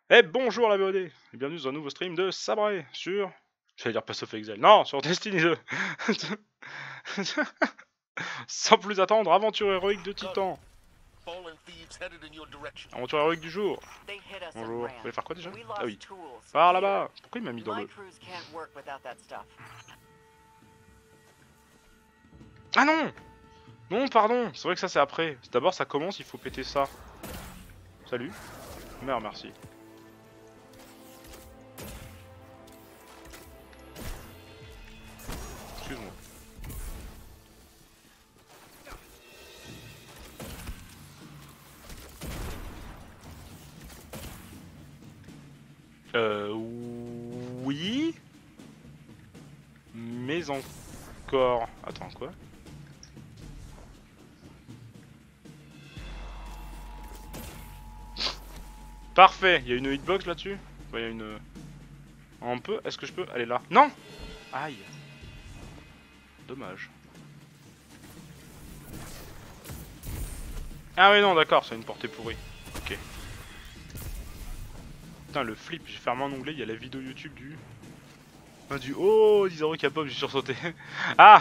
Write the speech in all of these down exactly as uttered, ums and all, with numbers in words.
Eh bonjour la B O D et bienvenue dans un nouveau stream de Sabré sur... J'allais dire Pass of Exile. Non, sur Destiny deux. Sans plus attendre, aventure héroïque de Titan. Aventure héroïque du jour. Bonjour. Vous voulez faire quoi déjà? Ah oui. Par là-bas. Pourquoi il m'a mis dans le... Ah non. Non, pardon. C'est vrai que ça c'est après. D'abord ça commence, il faut péter ça. Salut. Merde, merci. Excuse-moi. Euh... Oui... Mais encore... Attends, quoi? Parfait, il y a une hitbox là-dessus. Il y a une... Un peu, est-ce que je peux aller là? Non. Aïe. Dommage. Ah oui non d'accord, c'est une portée pourrie. Ok. Putain le flip, j'ai fermé un onglet, il y a la vidéo YouTube du... Ah, du oh dix euros K-pop, j'ai sursauté. Ah.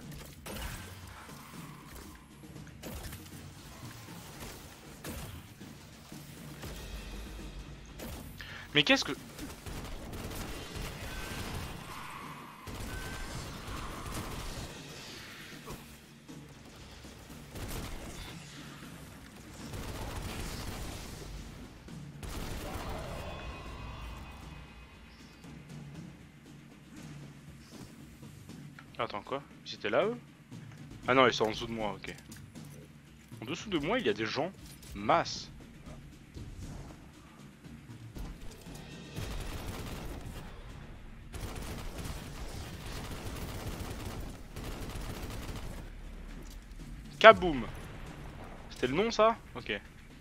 Mais qu'est-ce que... Attends quoi? Ils étaient là eux? Ah non ils sont en dessous de moi, ok. En dessous de moi il y a des gens. Masse. Kaboom. C'était le nom ça? Ok.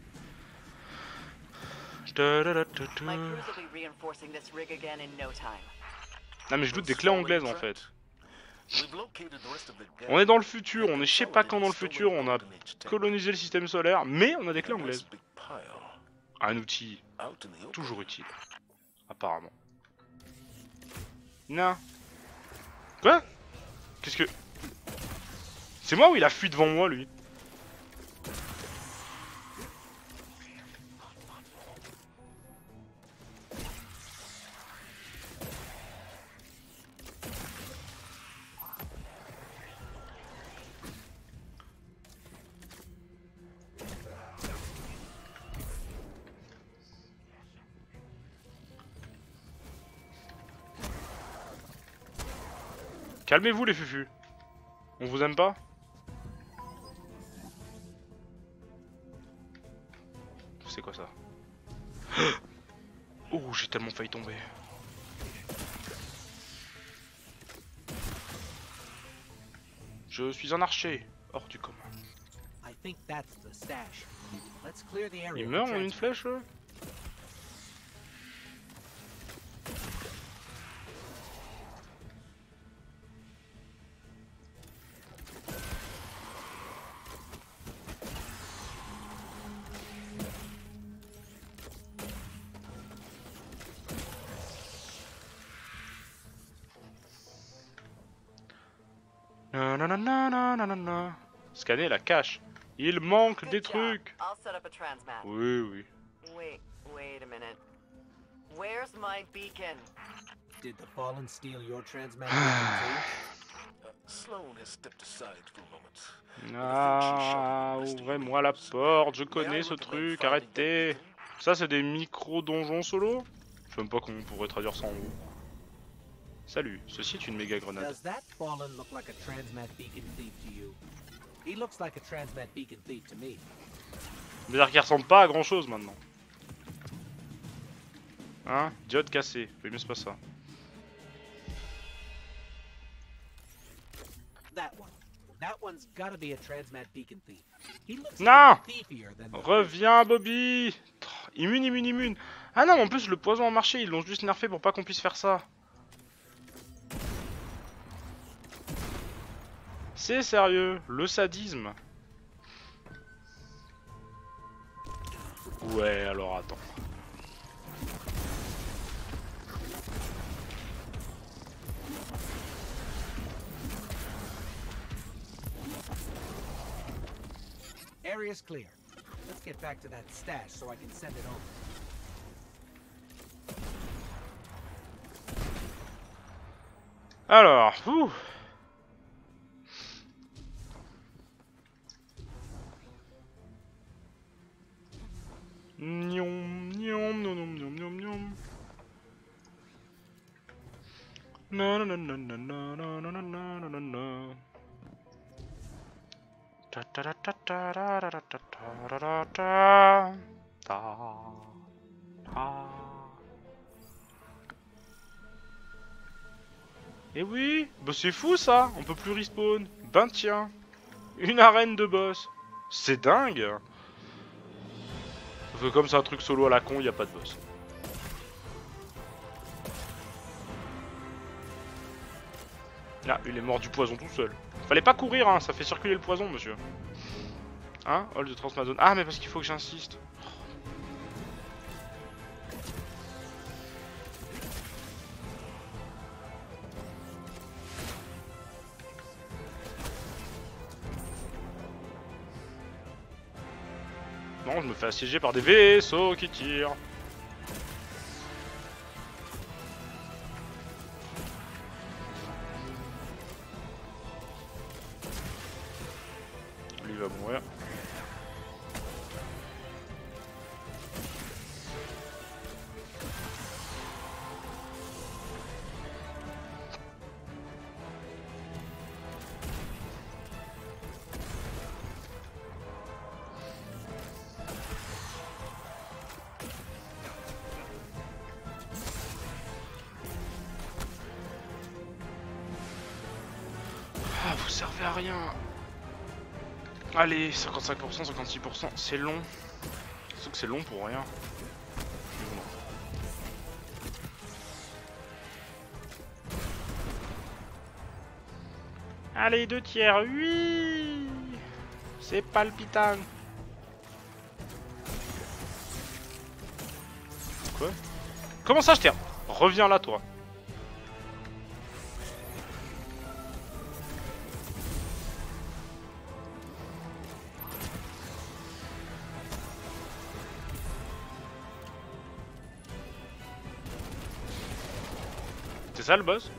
Non mais je doute des clés anglaises en fait. On est dans le futur, on est je sais pas quand dans le futur, on a colonisé le système solaire, mais on a des clés anglaises. Un outil toujours utile, apparemment. Non. Quoi? Qu'est-ce que... C'est moi ou il a fui devant moi lui? Calmez-vous les fufus. On vous aime pas? C'est quoi ça? Oh, j'ai tellement failli tomber. Je suis un archer, hors du commun. Il meurt en une flèche là? Nananana. Scanner la cache. Il manque des trucs. Oui, oui. Wait, wait a minute. Where's my beacon? Did the Fallen steal your transmat beacon too? Sloan has stepped aside for a moment. Ah, ouvrez-moi la porte, je connais ce truc, arrêtez. Ça c'est des micro-donjons solo? Je sais même pas comment on pourrait traduire ça en haut. Salut, ceci est une méga grenade. Does that Fallen look like a transmat beacon thief to you? He looks like a transmat beacon thief to me. C'est-à-dire qu'il ressemble pas à grand chose maintenant. Hein? Diode cassée, oui mais c'est pas ça. That one. That one's gotta be a transmat beacon thief. He looks Non! like thiefier than the... Reviens Bobby! Immune, immune, immune! Ah non, mais en plus le poison a marché, ils l'ont juste nerfé pour pas qu'on puisse faire ça. C'est sérieux, le sadisme. Ouais, alors attends. area's clear. Let's get back to that stash so I can send it over. Alors, ouh. Niom, niom, nom, nom, nom, nom, nom. Na na na na na na na na na na na na. Ta ta ta ta ta ta ta ta ta ta ta ta. Eh oui, bah c'est fou ça, on peut plus respawn. Ben tiens, une arène de boss. C'est dingue. Sauf que comme c'est un truc solo à la con, y a pas de boss. Là, il est mort du poison tout seul. Fallait pas courir, hein, ça fait circuler le poison, monsieur. Hein, Hall de Transmazone. Ah, mais parce qu'il faut que j'insiste. Non, je me fais assiéger par des vaisseaux qui tirent. Lui va mourir. Ah, vous servez à rien. Allez, cinquante-cinq pour cent, cinquante-six pour cent, c'est long. Sauf que c'est long pour rien. Allez, deux tiers, oui. C'est palpitant. Quoi? Comment ça, je t'ai... Reviens là, toi. C'est ça le boss?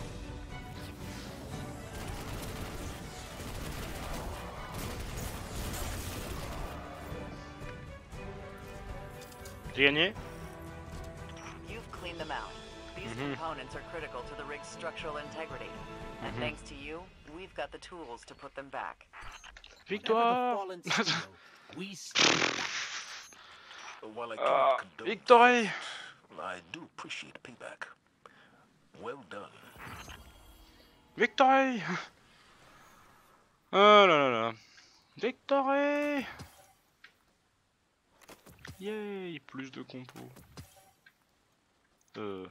J'ai gagné? You've cleaned them out. These Mhm. components are critical to the rig's structural integrity. And Mhm. thanks to you, we've got the tools to put them back. Never the Victoire! fallen steel. We stand back. While I Ah, cannot condone victory! theft, I do appreciate payback. Well done. Victory! Oh là là là. Victory! Yay! Plus de compos. Euh.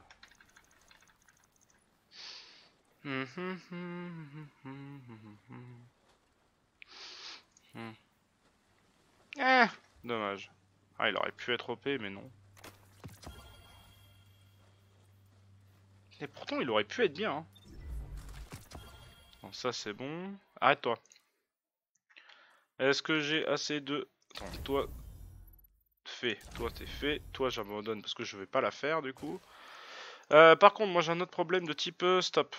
Hum, hum, hum, hum, hum, hum, hum. Eh, dommage. Ah, il aurait pu être O P, mais non. Et pourtant, il aurait pu être bien. Hein. Bon, ça c'est bon. Arrête-toi. Est-ce que j'ai assez de... Attends, toi... Fait. Toi, t'es fait. Toi, j'abandonne parce que je vais pas la faire, du coup. Euh, par contre, moi, j'ai un autre problème de type... Euh, stop.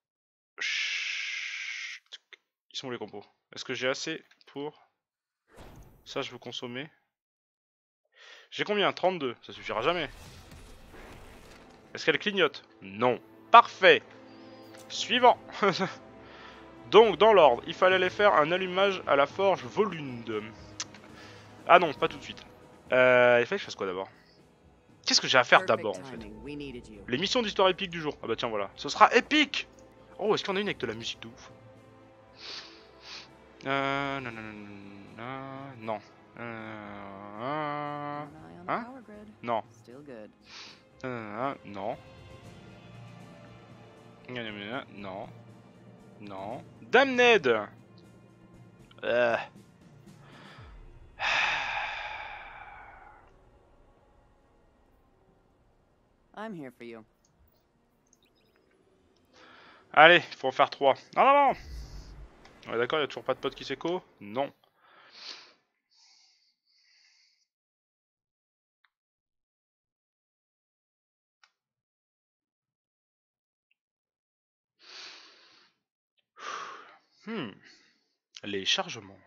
Chut. Ils sont où les compos? Est-ce que j'ai assez pour... Ça, je veux consommer. J'ai combien? trente-deux. Ça suffira jamais. Est-ce qu'elle clignote? Non. Parfait. Suivant. Donc, dans l'ordre, il fallait aller faire un allumage à la forge Volund. Ah non, pas tout de suite. Euh, il fallait que je fasse quoi d'abord? Qu'est-ce que j'ai à faire d'abord en fait? Les missions d'histoire épique du jour. Ah bah tiens, voilà. Ce sera épique. Oh, est-ce qu'il y en a une avec de la musique de ouf? Euh... Non, non, non, non, non. Euh... Hein? Non. Euh... Non. Non. Non. Damned! Euh... I'm here for you. Allez, il faut en faire trois. Non, non, non. Ouais, d'accord, il n'y a toujours pas de pote qui s'écho? Non. Hmm. Les chargements.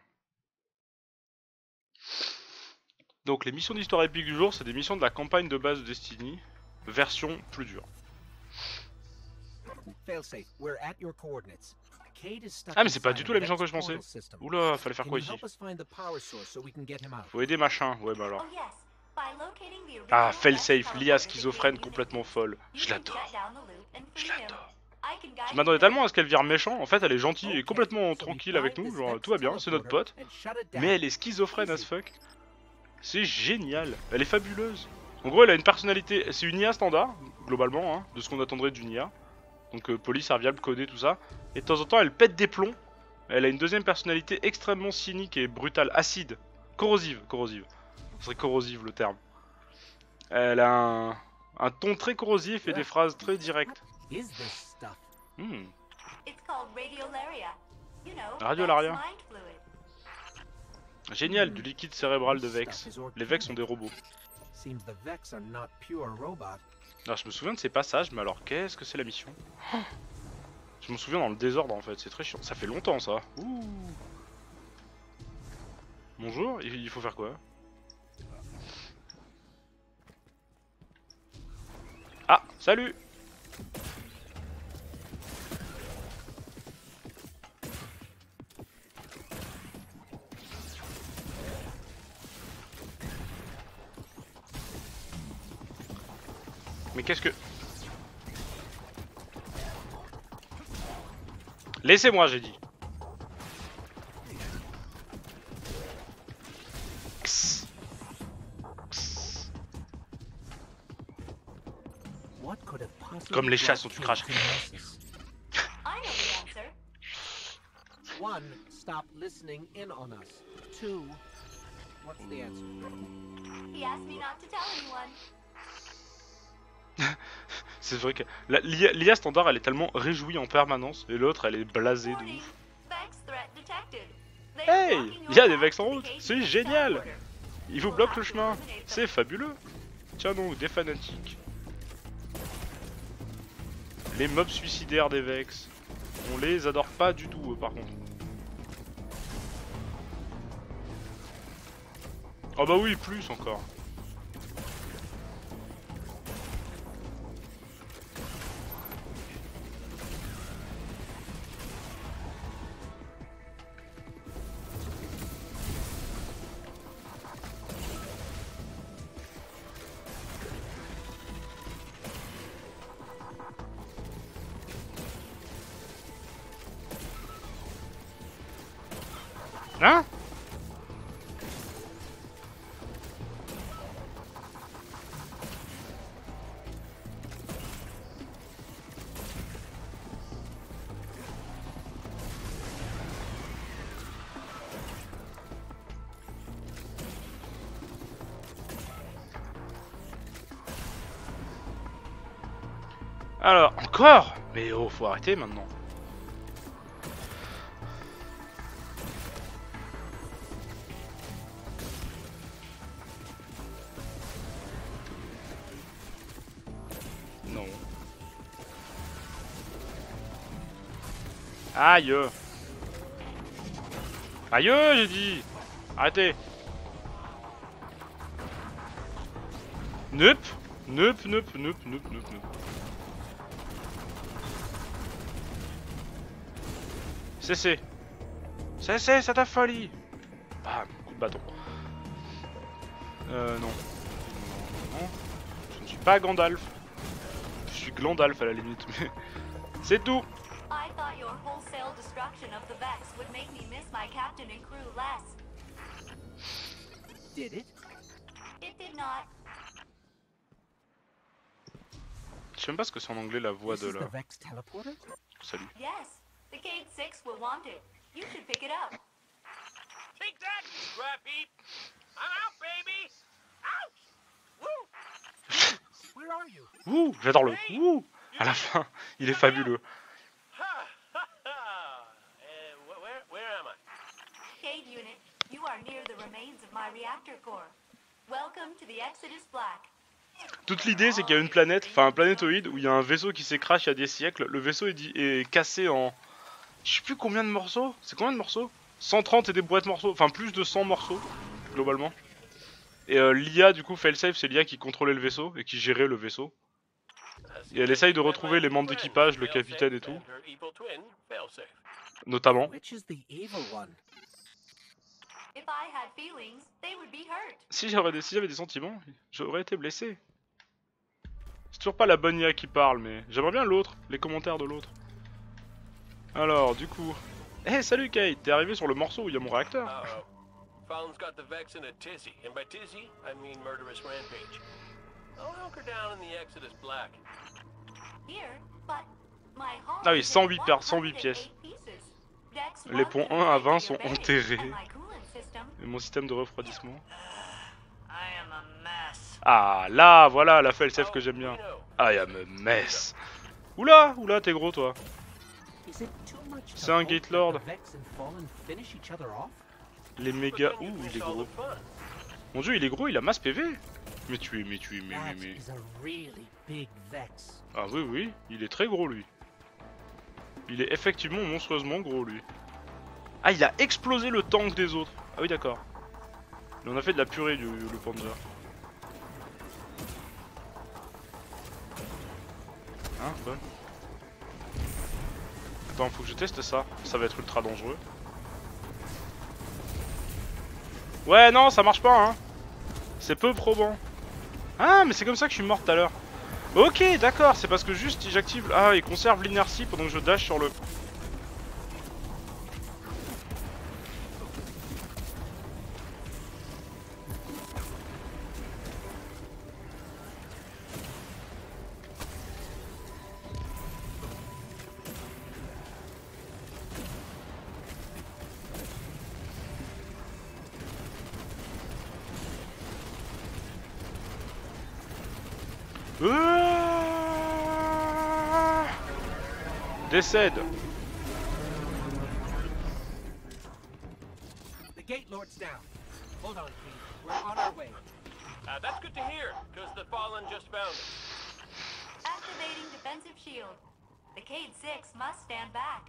Donc les missions d'histoire épique du jour, c'est des missions de la campagne de base de Destiny, version plus dure. Failsafe, we're at your coordinates. Cade is stuck Ah mais c'est pas inside du a tout la mission que Vex je pensais. portal system. Oula, fallait faire Can quoi you ici? help us find the power source so we can get him out? Faut aider machin, ouais bah alors. Oh yes, by locating the Ah, original failsafe, Vex Lia teleporter schizophrène that Cade complètement used, folle. you Je can l'adore. shut down the loop and Je free him. l'adore. I can guide Je you m'attendais there. tellement à ce qu'elle vire méchant. En fait, elle est gentille et Okay, complètement so we tranquille avec find nous. this Genre, Vex tout va bien, c'est notre teleporter pote. and shut it down. Mais elle est schizophrène as Easy. fuck. C'est génial. Elle est fabuleuse. En gros, elle a une personnalité. C'est une I A standard, globalement, hein, de ce qu'on attendrait d'une I A. Donc, euh, poli, serviable, codé, tout ça. Et de temps en temps, elle pète des plombs. Elle a une deuxième personnalité extrêmement cynique et brutale, acide. Corrosive, corrosive. Ce serait corrosive le terme. Elle a un, un ton très corrosif et des phrases très directes. What is this stuff? Hmm. It's called Radiolaria. You know, Radiolaria. Vex mind fluid. Génial, du liquide cérébral de Vex. Les Vex sont des robots. Seems the Vex are not pure robot. Alors je me souviens de ces passages, mais alors qu'est-ce que c'est la mission? Je me souviens dans le désordre en fait, c'est très chiant. Ça fait longtemps ça. Ouh. Bonjour, il il faut faire quoi? Ah, salut. Mais qu'est-ce que... Laissez-moi, j'ai dit. X. X. What could have possibly Comme les chats brought sont du Cade crash. to Nemesis? I know the answer. One, stop listening in on us. Two, what's the answer? He asked me not to tell anyone. C'est vrai que l'I A standard elle est tellement réjouie en permanence et l'autre elle est blasée de Warning. ouf. Vex threat detected. They are Hey, blocking il y a your des path Vex en to the route, Cade c'est Vex génial. teleporter. Ils vous bloquent le chemin, c'est fabuleux. Tiens donc, des fanatiques. Les mobs suicidaires des Vex. On les adore pas du tout eux, par contre. Oh bah oui, plus encore. Hein? Alors, encore? Mais oh, faut arrêter maintenant. Non. Aïe. Aïe, j'ai dit. Arrêtez. Nup. Nup, nup, nup, nup, nup, nup. Cessez. Cessez cette folie. Bam, coup de bâton. Euh, non. Non, non. Je ne suis pas Gandalf. Je suis Glandalf à la limite, mais... C'est tout. I thought your wholesale destruction of the Vex would make me miss my captain and crew less. Did it? It did not. Je sais même pas ce que c'est en anglais la voix This de is la... the Vex teleporter? Salut. Yes, the Cade Six will want it. You should pick it up. Take that, you scrap heap! I'm out, baby! Ouch! Woo! Where are you? Ouh, j'adore le ouh. À la fin, il est fabuleux. Ha ha ha! Uh, wh- where, where am I? Cade unit, you are near the remains of my reactor core. Welcome to the Exodus Black. Toute l'idée c'est qu'il y a une planète, enfin un planétoïde où il y a un vaisseau qui s'est crash il y a des siècles. Le vaisseau est, dit, est cassé en Je sais plus combien de morceaux. C'est combien de morceaux? cent trente et des boîtes morceaux. Enfin, plus de cent morceaux, globalement. Et euh, l'I A, du coup, failsafe, c'est l'I A qui contrôlait le vaisseau et qui gérait le vaisseau. Et elle essaye de retrouver les membres d'équipage, le capitaine et tout. Notamment. Which is the evil one? If I had feelings, they would be hurt. Si j'avais des, si j'avais des sentiments, j'aurais été blessé. C'est toujours pas la bonne I A qui parle, mais j'aimerais bien l'autre, les commentaires de l'autre. Alors, du coup... Eh, hey, salut Kate, t'es arrivé sur le morceau où il y a mon réacteur. Uh-oh. Fallon's got the Vex in a tizzy, and by tizzy, I mean murderous rampage. I'll hunker down in the Exodus Black. Here, but my home Ah oui, is cent huit in per- cent huit one hundred eight pièces. pieces. Dex Les one ponts can un à break vingt your sont bearings, enterrés. and my coolant system. Et mon système de refroidissement. I am a mess. Ah, là, voilà la failsafe Oh, que j'aime bien. we know. I am a mess. Oula, oula, t'es gros toi. Is it too much to C'est un hope Gate that Lord. the Vex and Fallen finish each other off? Les But méga... then you Ouh, miss il est all gros. the fun. Mon dieu, il est gros, il a masse P V. Mais tu es, mais tu es, mais, mais, That mais... is a really big Vex. Ah oui, oui, il est très gros lui. Il est effectivement monstrueusement gros lui. Ah, il a explosé le tank des autres. Ah oui, d'accord. Il en a fait de la purée du, le Panzer. Hein, quoi? Attends, faut que je teste ça. Ça va être ultra dangereux. Ouais, non, ça marche pas, hein. C'est peu probant. Ah, mais c'est comme ça que je suis mort tout à l'heure. Ok, d'accord, c'est parce que juste j'active... Ah, il conserve l'inertie pendant que je dash sur le... Ah, décède. The Gate Lord's down. Hold on, King. We're on our way. Uh, that's good to hear, because the Fallen just found us. Activating defensive shield. The Cade six must stand back.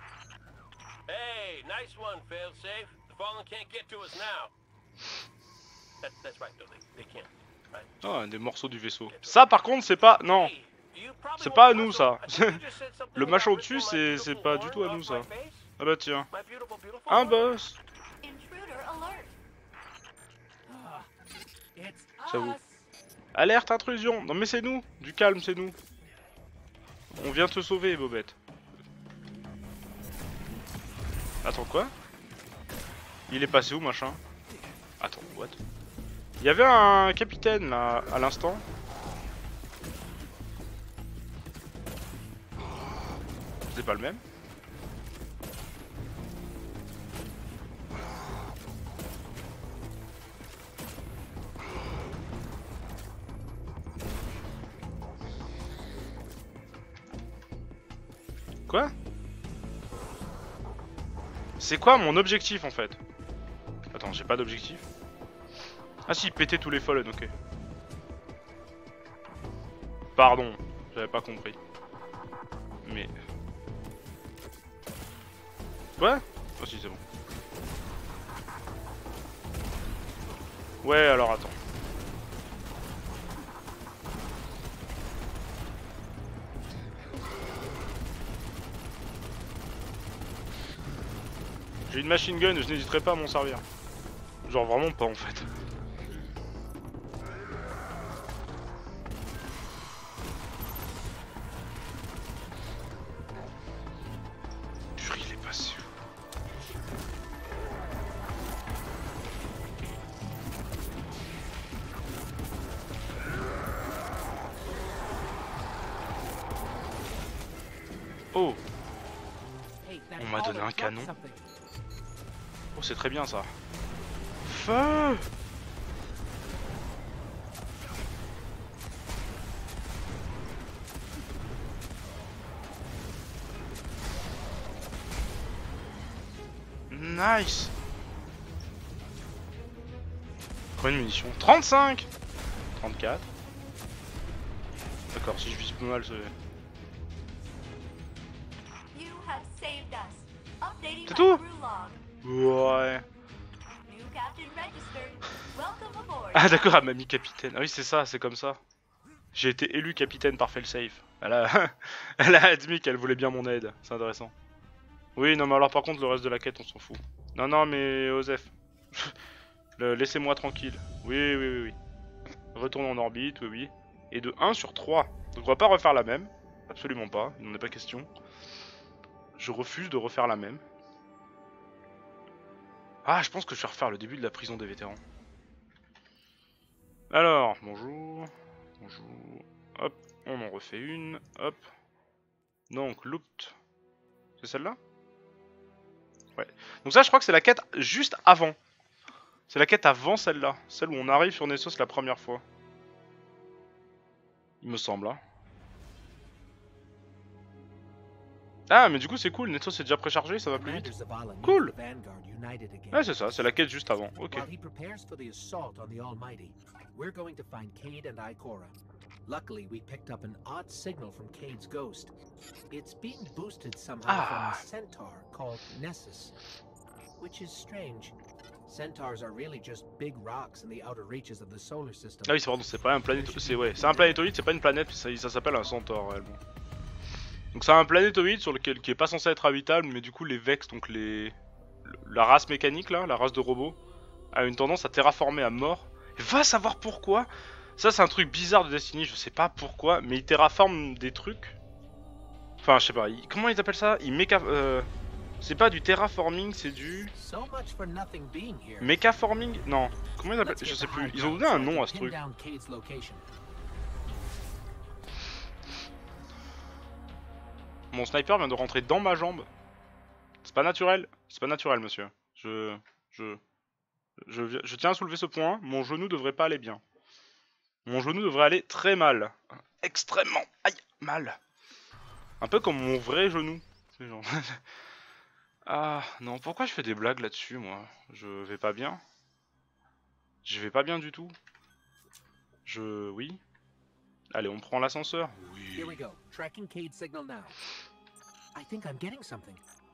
Hey, nice one, failsafe. The Fallen can't get to us now. That, that's right, though. They, they can't. Right. Ah, des morceaux du vaisseau. Ça par contre c'est pas... Non. Hey, you probably C'est won't pas à pass nous over. ça. I think you just said something Le about machin ripping au-dessus my c'est c'est beautiful pas du horn tout à off nous my ça. face. Ah bah tiens. My beautiful, beautiful Un horn. boss. Intruder alert. It's J'avoue. us. Alerte intrusion. Non mais c'est nous. Du calme, c'est nous. On vient te sauver, Bobette. Attends, quoi? Il est passé où, machin? Attends, what? Il y avait un capitaine, là, à l'instant. C'est pas le même? Quoi? C'est quoi mon objectif en fait? Attends, j'ai pas d'objectif. Ah si, péter tous les Fallen, ok. Pardon, j'avais pas compris. Mais... Ouais? Oh si, c'est bon. Ouais, alors attends. J'ai une machine gun et je n'hésiterai pas à m'en servir. Genre vraiment pas en fait. Purée, il est passé où? Oh! Hey, that On m'a donné Fallen un dropped canon. something. Oh, c'est très bien ça. Feu! Nice! Combien de munitions? trente-cinq! trente-quatre. D'accord, si je vise pas mal, c'est... You have saved us. Updating C'est my tout? crew log. Ouais. New captain registered. Welcome aboard. Ah d'accord, elle m'a mis capitaine. Ah oui, c'est ça, c'est comme ça. J'ai été élu capitaine par Failsafe. Elle a... elle a admis qu'elle voulait bien mon aide. C'est intéressant. Oui, non mais alors par contre, le reste de la quête, on s'en fout. Non, non, mais Osef. Le- Laissez-moi tranquille. Oui, oui, oui, oui. Retourne en orbite, oui, oui. Et de un sur trois. Donc on va pas refaire la même. Absolument pas, il n'en est pas question. Je refuse de refaire la même. Ah, je pense que je vais refaire le début de la prison des vétérans. Alors, bonjour. Bonjour. Hop, on en refait une. Hop. Donc, loot. C'est celle-là? Ouais. Donc ça, je crois que c'est la quête juste avant. C'est la quête avant celle-là. Celle où on arrive sur Nessos la première fois. Il me semble, hein. Ah, mais du coup, c'est cool. Nessos est déjà préchargé, ça va plus vite. Cool. Ouais, c'est ça, c'est la quête juste avant. Ok. While he prepares for the assault on the Almighty, we're going to find Cade and Ikora. Luckily, we picked up an odd signal from Cade's ghost. It's being boosted somehow Ah. from a centaur called Nessus, which is strange. Centaurs are really just big rocks in the outer reaches of the solar system. Ah oui, c'est pardon, c'est pas un planétoïde. C'est ouais, c'est un planétoïde, c'est pas une planète, ça, ça s'appelle un centaure réellement. Donc c'est un planétoïde sur lequel qui est pas censé être habitable, mais du coup les Vex, donc les la race mécanique là, la race de robots, a une tendance à terraformer à mort. Et va savoir pourquoi. Ça c'est un truc bizarre de Destiny, je sais pas pourquoi, mais ils terraforment des trucs. Enfin je sais pas, ils... comment ils appellent ça? Ils méca... Euh... C'est pas du terraforming, c'est du... So much for nothing being here. Mécaforming? Non, comment ils appellent? Let's Je get sais the plus, high ils ont ground donné un so I nom can à ce pin truc. down Cade's location. Mon sniper vient de rentrer dans ma jambe. C'est pas naturel, c'est pas naturel monsieur. Je... Je... Je, je tiens à soulever ce point, mon genou devrait pas aller bien. Mon genou devrait aller très mal. Extrêmement, aïe, mal. Un peu comme mon vrai genou. C'est genre... Ah, non, pourquoi je fais des blagues là-dessus, moi? Je vais pas bien. Je vais pas bien du tout. Je... Oui. Allez, on prend l'ascenseur. Here we go. Tracking Cade's signal now. I think I'm getting something.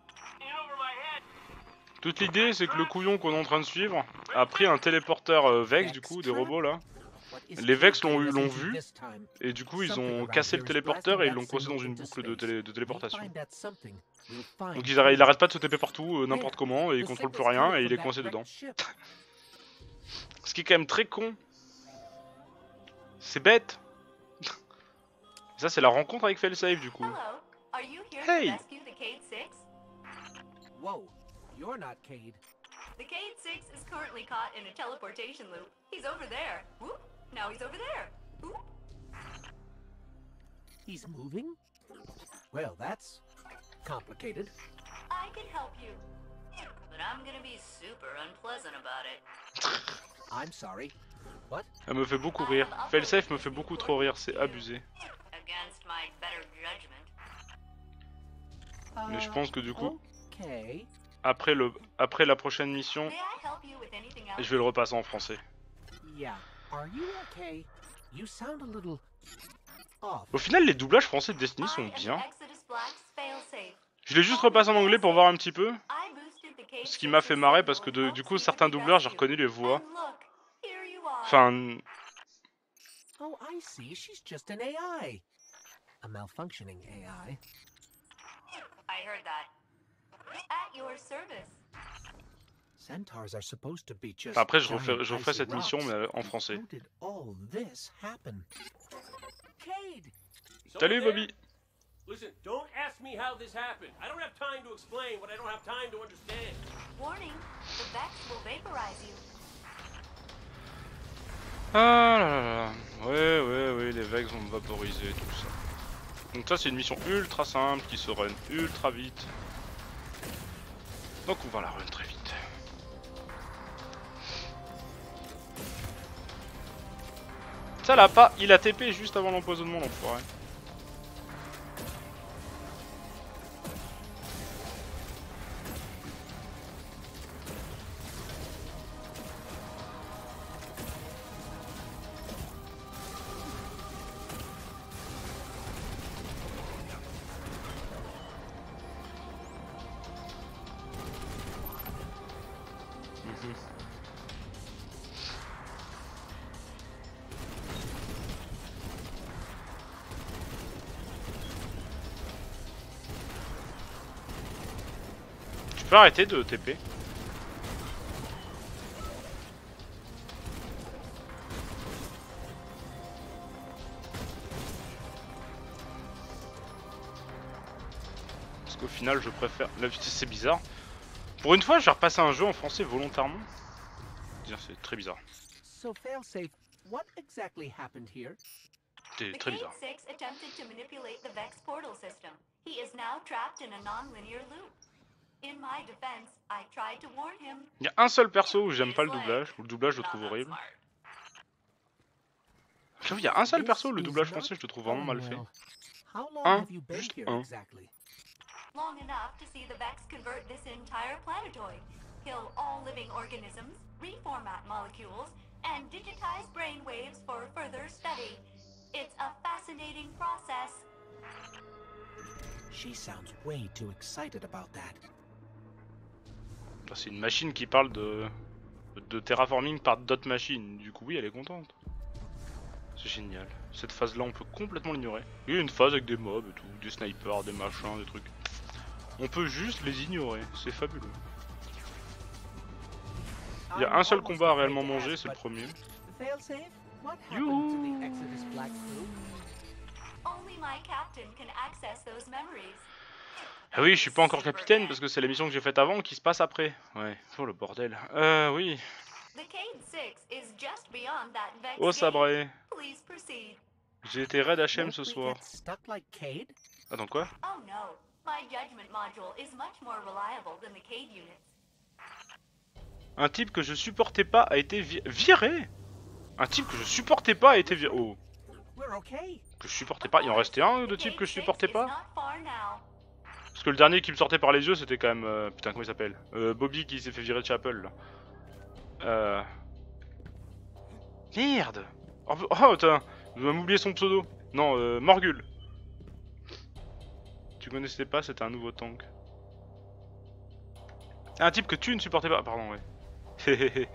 Toute l'idée, c'est que le couillon qu'on est en train de suivre a pris un téléporteur euh, Vex, du coup, des robots là. What is Les Vex Cade l'ont eu- l'ont listening to vu. this time? Et du coup, ils Something ont around cassé here le is téléporteur et ils blasting l'ont that coincé dans signal une into boucle de, space. télé de We téléportation. find that something, we'll find Donc ils arrêtent, il Cade. arrête pas de se taper partout, euh, n'importe There, comment, et il the contrôle plus signal's rien, coming et il est from coincé that dedans. wrecked ship. Ce qui est quand même très con. C'est bête. Ça, c'est la rencontre avec Failsafe, du coup. Hello. Are you here Hey. to rescue the Cade six? Whoa, you're not Cade. The Cade six is currently caught in a teleportation loop. He's over there. Whoop. Now he's over there. Whoop. He's moving? Well, that's complicated. I can help you. But I'm gonna be super unpleasant about it. I'm sorry. What? Elle me fait beaucoup rire. Failsafe me fait beaucoup trop rire, c'est abusé. Against my better judgment. Mais je pense que du coup, Okay. après, le, après la prochaine mission, May I help you with anything else? je vais le repasser en français. Yeah. Are you okay? You sound a little off. Au final, les doublages français de Destiny I sont am the bien. Exodus Black's failsafe. Je l'ai juste repassé en anglais pour voir un petit peu. I boosted the Cade Ce qui m'a fait six's marrer signal parce que de- and du helped coup, me certains to doubleurs, j'ai rescue. reconnu les voix. And look, here you are. Enfin, Oh, I see. She's just an A I. A malfunctioning A I. I heard that. At your service. Centaurs are supposed to be just après, je giant refais, je referai icy cette mission, rocks. mais en français. How did all this happen? Cade! Salut, Bobby. Listen, don't ask me how this happened. I don't have time to explain what I don't have time to understand. Warning, the Vex will vaporize you. Ah là là là. Ouais, ouais, ouais, les Vex vont me vaporiser, tout ça. Donc ça, c'est une mission ultra simple qui se run ultra vite. Donc on va la run très vite. Ça l'a pas, il a T P juste avant l'empoisonnement, l'enfoiré. peux arrêter de T P? Parce qu'au final, je préfère... Là, c'est bizarre. Pour une fois, j'ai repassé un jeu en français volontairement. C'est très bizarre. So failsafe, what exactly happened here? C'est The très Cade bizarre. six attempted to manipulate the Vex portal system. He is now trapped in a non-linear loop. In my defense, I tried to warn him. Il y a un seul perso où j'aime pas le doublage, où le doublage je le trouve horrible. J'avoue, il y a un seul perso où le doublage français je le trouve vraiment mal fait. How long Un, have you been juste here un. exactly? Long enough to see the Vex convert this entire planetoid, kill all living organisms, reformat molecules, and digitize brainwaves for further study. It's a fascinating process. She sounds way too excited about that. C'est une machine qui parle de, de terraforming par d'autres machines. Du coup, oui, elle est contente. C'est génial. Cette phase-là, on peut complètement l'ignorer. Il y a une phase avec des mobs et tout, des snipers, des machins, des trucs. On peut juste les ignorer. C'est fabuleux. Il y a un seul combat à réellement manger, c'est le premier. Failsafe, what happened Youhou. to the Exodus Black Crew? Only my captain can access those memories. Ah oui, je suis pas encore capitaine parce que c'est la mission que j'ai faite avant qui se passe après. Ouais, oh le bordel. Euh, oui. The Cade six is just beyond that Vex Oh gate. sabré. Please proceed. J'ai été raid H M Won't ce we soir. get stuck like Cade? Attends quoi? Oh no, my judgment module is much more reliable than the Cade units. Un type que je supportais pas a été vi viré. Un type que je supportais pas a été viré. Oh. We're okay. Que je supportais pas. Il en restait un de The type Cade que je six supportais is pas. not far now. Parce que le dernier qui me sortait par les yeux c'était quand même... Euh, putain comment il s'appelle euh, Bobby qui s'est fait virer de Chapel là. Euh... Merde. Oh, oh putain. Je dois m'oublier son pseudo. Non, euh, Morgul. Tu connaissais pas, c'était un nouveau tank. Un type que tu ne supportais pas. Pardon, ouais. Il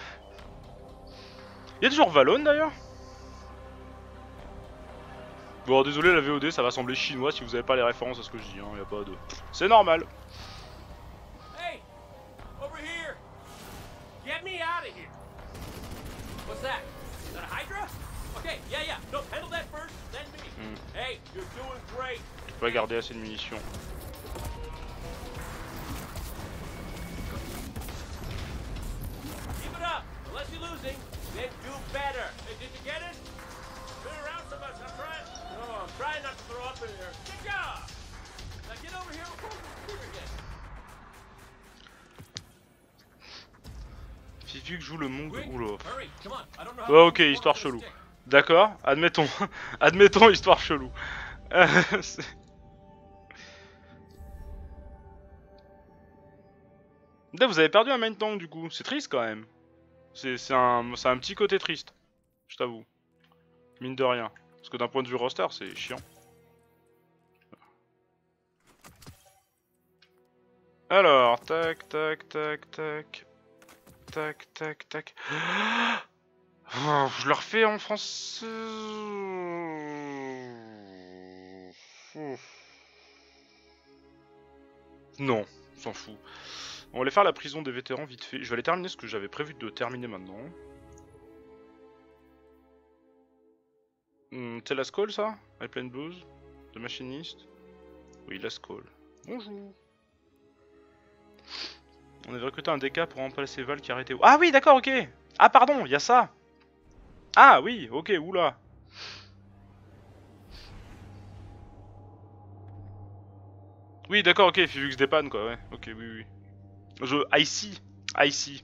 y a toujours Valone d'ailleurs. Bon, désolé, la V O D, ça va sembler chinois si vous avez pas les références à ce que je dis, hein, y a pas de... C'est normal. Hey! Over here! Get me out of here! What's that? Is that a Hydra? Okay, yeah, yeah. No, handle that first, then me. Hmm. Hey, you're doing great. Je peux pas garder assez de munitions. Keep it up. Unless you're losing, then do better. Hey, did you get it? Been around so much, I'm trying. Oh, I'm trying not to throw up in here. Good job! Now get over here before we scream again. Fifi que joue le monde... Quick, Oula. hurry, come on. I don't know how Ouais, long ok, this histoire walk chelou. will take. D'accord, admettons. Admettons, histoire chelou. Euh, c'est- Là, vous avez perdu un main tank du coup. C'est triste quand même. C'est c'est un, c'est un petit côté triste. Je t'avoue. Mine de rien. Parce que d'un point de vue roster, c'est chiant. Alors, tac, tac, tac, tac. Tac, tac, tac. Oh, je le refais en français. Non, on s'en fout. On va aller faire la prison des vétérans vite fait. Je vais aller terminer ce que j'avais prévu de terminer maintenant. Hmm, c'est la Skull ça? Airplane Blues? The Machinist? Oui, la Skull. Bonjour. On avait recruté un D K pour remplacer Val qui a arrêté. Ah oui, d'accord, ok. Ah pardon, il y a ça. Ah oui, ok, oula. Oui, d'accord, ok, Fivux dépanne quoi, ouais. Ok, oui, oui. Je... I see. I see.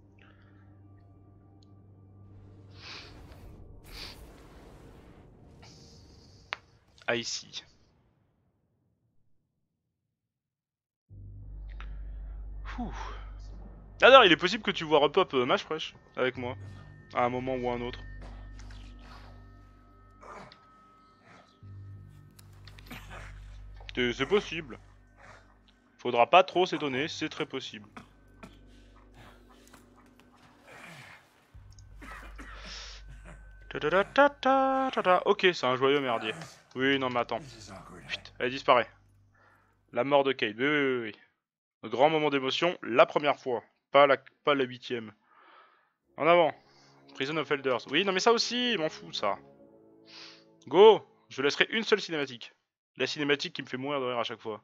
I see. Ouh. Alors, il est possible que tu vois repop euh, Match Fresh avec moi, à un moment ou à un autre. C'est possible. Faudra pas trop s'étonner, c'est très possible. Ok, c'est un joyeux merdier. Oui, non mais attends. Putain, elle disparaît. La mort de Cade. Oui, oui, oui, oui. Grand moment d'émotion, la première fois, pas la, pas la huitième. En avant. Prison of Elders. Oui, non mais ça aussi, m'en fous ça. Go. Je laisserai une seule cinématique. La cinématique qui me fait mourir de rire à chaque fois.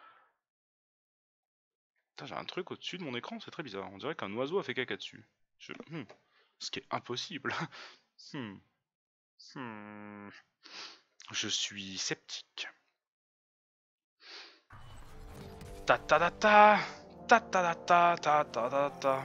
Putain, j'ai un truc au-dessus de mon écran, c'est très bizarre. On dirait qu'un oiseau a fait caca dessus. Je... Hmm. Ce qui est impossible. hmm. Hmm. Je suis sceptique. Ta ta ta ta ta ta ta ta ta ta ta.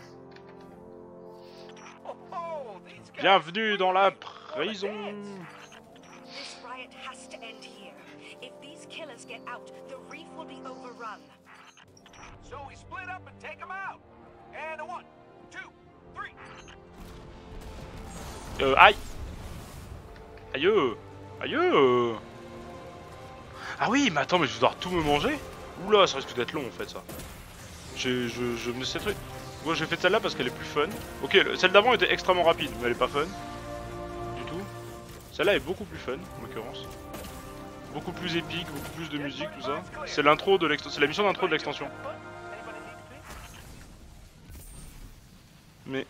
Bienvenue dans la prison. This riot has to end here. If these killers get out, the reef will be overrun. So we split up and take them out. And a one, two, three. Euh, aïe. Aïe. Aïe. Ah oui, mais attends, mais je vais devoir tout me manger. Oula, ça risque d'être long en fait ça. Je, je, je me sais truc. Moi j'ai fait celle-là parce qu'elle est plus fun. Ok, celle d'avant était extrêmement rapide, mais elle est pas fun. Du tout. Celle-là est beaucoup plus fun, en l'occurrence. Beaucoup plus épique, beaucoup plus de musique, tout ça. C'est l'intro de l'extension. C'est la mission d'intro de l'extension. Mais...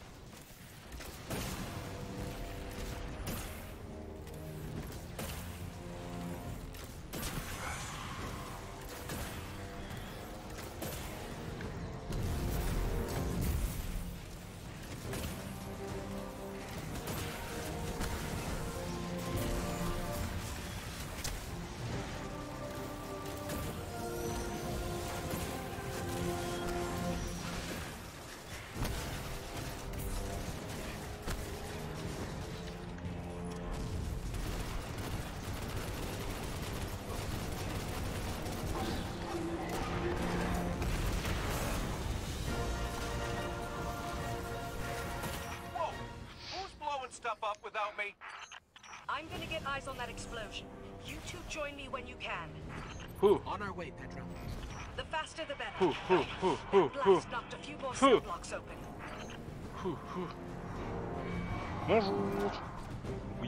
Stuff up without me. I'm gonna get eyes on that explosion. You two join me when you can. Ouh. On our way, Petra. The faster the better. Ouh, ouh, ouh, ouh, That ouh. blast knocked a few more cell blocks open. Ouh, ouh. Bonjour. Oui.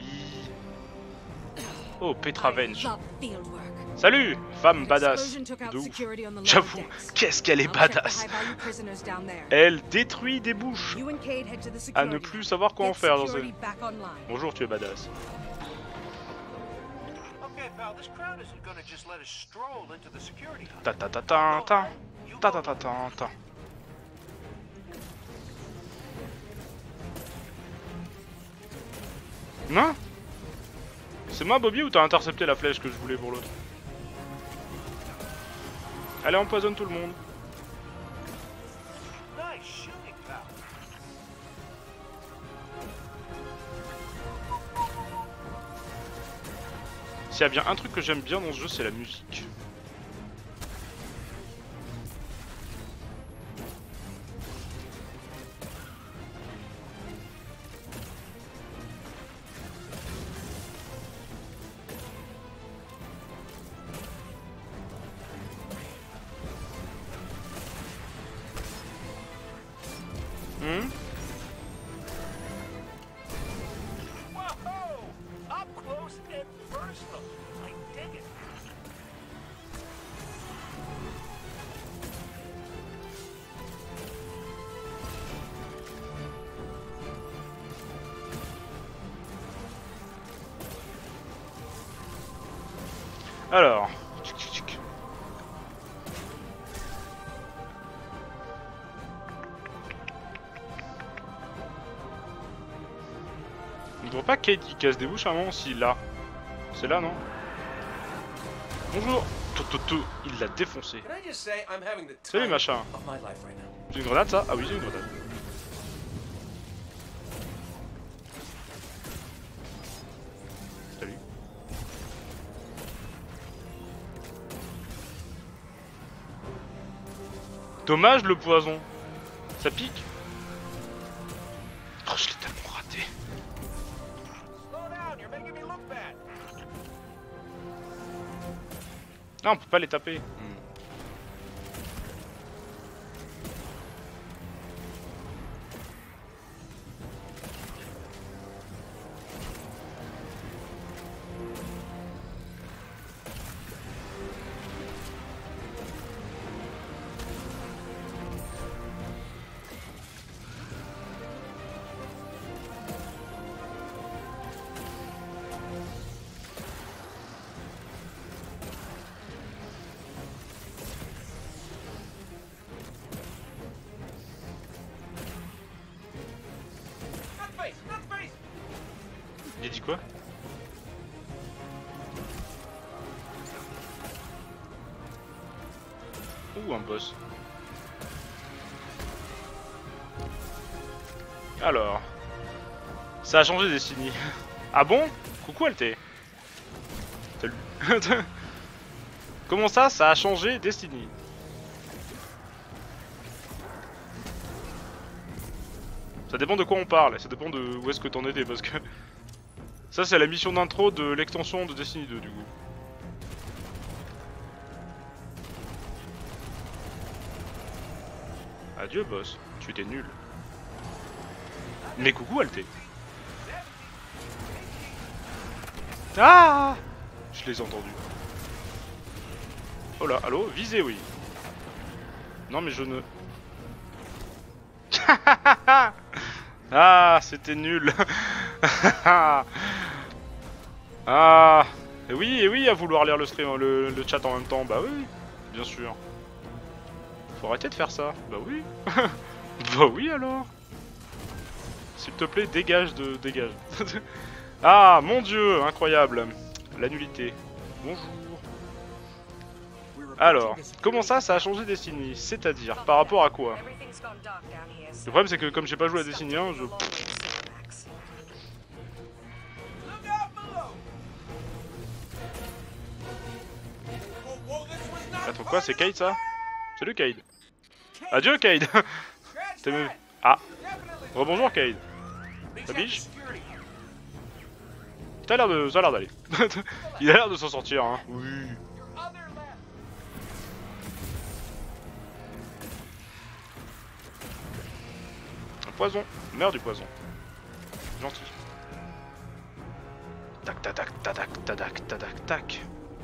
Oh, Petra Venge. Salut, femme badass. De ouf. J'avoue, qu'est-ce qu'elle est badass. Elle détruit des bouches. À ne plus savoir quoi en faire dans ce... Bonjour, tu es badass. Okay, pal, this crowd isn't gonna just let us stroll into the security hut. Ta ta ta ta ta. Ta ta ta ta ta. Non? C'est moi, Bobby, ou t'as intercepté la flèche que je voulais pour l'autre? Allez, empoisonne tout le monde. Nice shooting, pal. S'il y a bien un truc que j'aime bien dans ce jeu, c'est la musique. Hmm? Whoa! Up close and personal. I dig it. Alors, tchic, tchic, tchic. On voit pas Kate qui casse des bouches à un moment, si là. C'est là, non? Bonjour. Tout, tout, tout. Il l'a défoncé. Can I just say I'm having the Salut, time machin. of my life right now. C'est une grenade, ça? Ah oui, c'est une grenade. Salut. Dommage le poison. Ça pique. Oh, je l'ai tellement raté. Slow down, you're making me look bad. Ah, on peut pas les taper. Quoi? Ouh, un boss. Alors... Ça a changé Destiny. Ah bon? Coucou Alté. Salut. Comment ça, ça a changé Destiny? Ça dépend de quoi on parle, et ça dépend de où est-ce que t'en étais, parce que... Ça c'est la mission d'intro de l'extension de Destiny deux du coup. Adieu boss, tu étais nul. Mais coucou Alté. Ah! Je les ai entendus. Oh là, allô? Visez, oui. Non mais je ne... Ah, c'était nul. Ah, et oui, et oui, à vouloir lire le stream, le, le chat en même temps. Bah oui, bien sûr. Faut arrêter de faire ça. Bah oui. Bah oui alors. S'il te plaît, dégage de... dégage. Ah, mon dieu, incroyable. La nullité. Bonjour. Alors, comment ça, ça a changé Destiny? C'est-à-dire, par rapport à quoi? Le problème c'est que comme j'ai pas joué à Destiny un, je... Attends quoi, c'est Cayde ça? Salut Cayde. Adieu Cayde. T'es me... Ah. Rebonjour Cayde. Ta biche? T'as l'air de... ça a l'air d'aller. Il a l'air de s'en sortir hein. Oui. Un poison. Meurs du poison. Gentil. Tac tac tac tac tac tac tac tac.